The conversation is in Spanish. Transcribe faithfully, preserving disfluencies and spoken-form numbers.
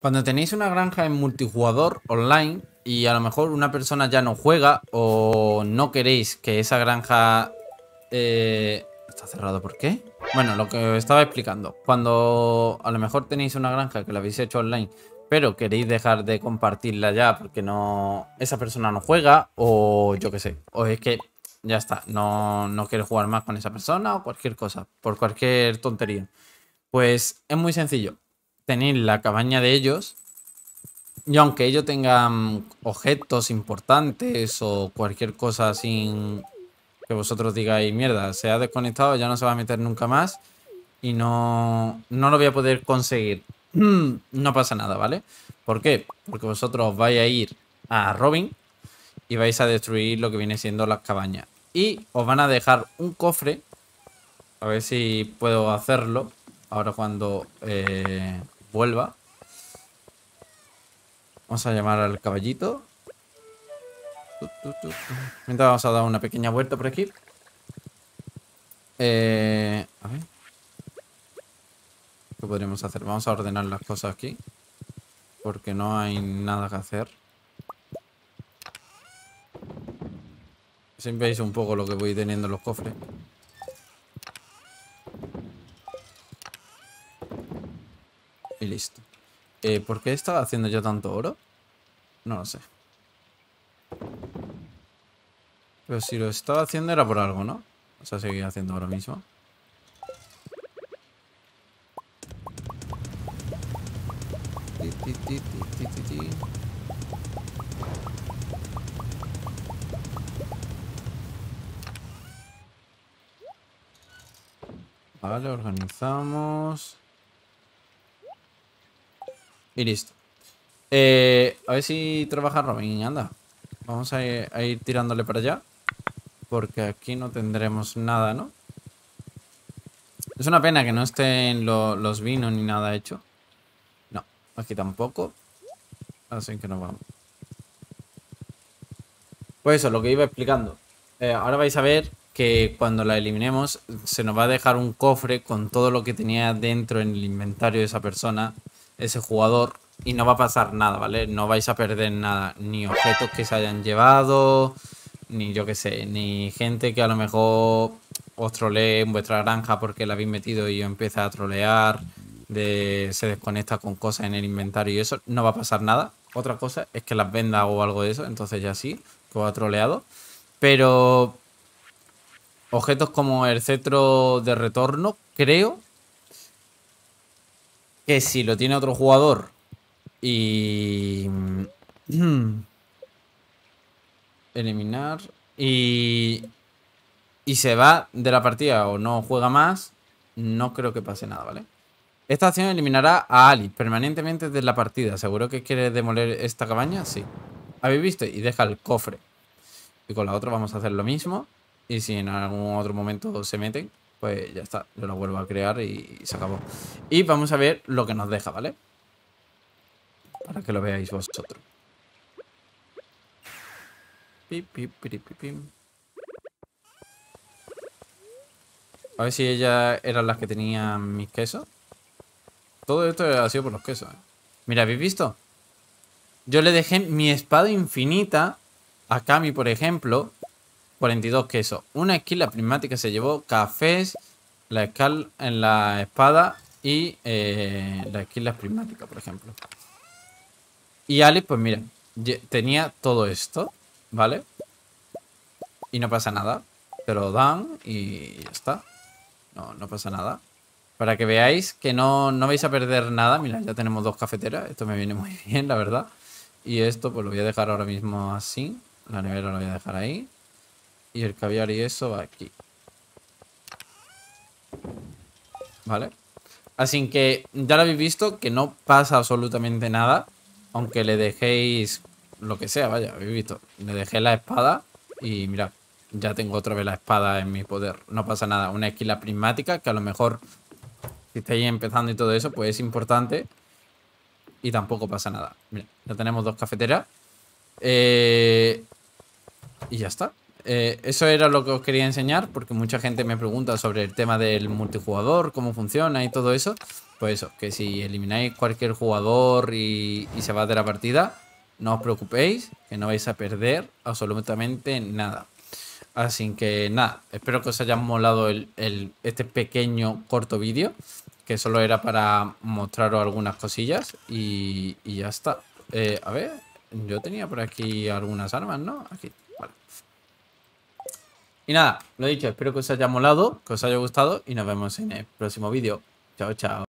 Cuando tenéis una granja en multijugador online y a lo mejor una persona ya no juega o no queréis que esa granja... Eh... ¿Está cerrado por qué? Bueno, lo que os estaba explicando. Cuando a lo mejor tenéis una granja que la habéis hecho online, pero queréis dejar de compartirla ya porque no esa persona no juega o yo qué sé. O es que ya está, no, no quiere jugar más con esa persona o cualquier cosa, por cualquier tontería. Pues es muy sencillo. Tenéis la cabaña de ellos y aunque ellos tengan objetos importantes o cualquier cosa sin que vosotros digáis, mierda, se ha desconectado, ya no se va a meter nunca más y no, no lo voy a poder conseguir. No pasa nada, ¿vale? ¿Por qué? Porque vosotros vais a ir a Robin y vais a destruir lo que viene siendo las cabañas. Y os van a dejar un cofre. A ver si puedo hacerlo ahora cuando eh, vuelva. Vamos a llamar al caballito. Mientras vamos a dar una pequeña vuelta por aquí. Eh, a ver. ¿Qué podríamos hacer? Vamos a ordenar las cosas aquí. Porque no hay nada que hacer. Siempre veis un poco lo que voy teniendo en los cofres. Y listo. Eh, ¿Por qué estaba haciendo yo tanto oro? No lo sé. Pero si lo estaba haciendo era por algo, ¿no? O sea, seguir haciendo ahora mismo. Ti, ti, ti, ti, ti, ti. Vale, organizamos. Y listo. Eh, a ver si trabaja Robin, anda. Vamos a ir, a ir tirándole para allá. Porque aquí no tendremos nada, ¿no? Es una pena que no estén lo, los vinos ni nada hecho. No, aquí tampoco. Así que nos vamos. Pues eso, lo que iba explicando. Eh, ahora vais a ver que cuando la eliminemos se nos va a dejar un cofre con todo lo que tenía dentro en el inventario de esa persona, ese jugador, y no va a pasar nada, ¿vale? No vais a perder nada, ni objetos que se hayan llevado, ni yo qué sé, ni gente que a lo mejor os trolee en vuestra granja porque la habéis metido y empieza a trolear, de, se desconecta con cosas en el inventario y eso, no va a pasar nada. Otra cosa es que las venda o algo de eso, entonces ya sí, que os ha troleado. Pero objetos como el cetro de retorno, creo que si lo tiene otro jugador y... eliminar y... y se va de la partida o no juega más, no creo que pase nada, ¿vale? Esta acción eliminará a Ali permanentemente de la partida. ¿Seguro que quiere demoler esta cabaña? Sí. ¿Habéis visto? Y deja el cofre. Y con la otra vamos a hacer lo mismo. Y si en algún otro momento se meten, pues ya está. Yo lo vuelvo a crear y se acabó. Y vamos a ver lo que nos deja, ¿vale? Para que lo veáis vosotros. Pip, pip, pip, pip, pip. A ver si ellas eran las que tenían mis quesos. Todo esto ha sido por los quesos, ¿eh? Mira, ¿habéis visto? Yo le dejé mi espada infinita a Cami, por ejemplo. cuarenta y dos quesos. Una esquila prismática se llevó cafés, la escala en la espada y eh, la esquila prismática, por ejemplo. Y Alex, pues mira, tenía todo esto, ¿vale? Y no pasa nada. Te lo dan y ya está. No, no pasa nada. Para que veáis que no, no vais a perder nada. Mira, ya tenemos dos cafeteras. Esto me viene muy bien, la verdad. Y esto pues lo voy a dejar ahora mismo así. La nevera lo voy a dejar ahí. Y el caviar y eso va aquí. ¿Vale? Así que ya lo habéis visto que no pasa absolutamente nada. Aunque le dejéis lo que sea, vaya, habéis visto. Le dejé la espada y mirad, ya tengo otra vez la espada en mi poder. No pasa nada. Una esquila prismática que a lo mejor si estáis empezando y todo eso, pues es importante. Y tampoco pasa nada. Mira, ya tenemos dos cafeteras. Eh... Y ya está. Eh, eso era lo que os quería enseñar, porque mucha gente me pregunta sobre el tema del multijugador, cómo funciona y todo eso. Pues eso, que si elimináis cualquier jugador y, y se va de la partida, no os preocupéis, que no vais a perder absolutamente nada. Así que nada, espero que os haya molado el, el, este pequeño corto vídeo, que solo era para mostraros algunas cosillas y, y ya está. Eh, a ver, yo tenía por aquí algunas armas, ¿no? Aquí, vale. Y nada, lo dicho, espero que os haya molado, que os haya gustado y nos vemos en el próximo vídeo. Chao, chao.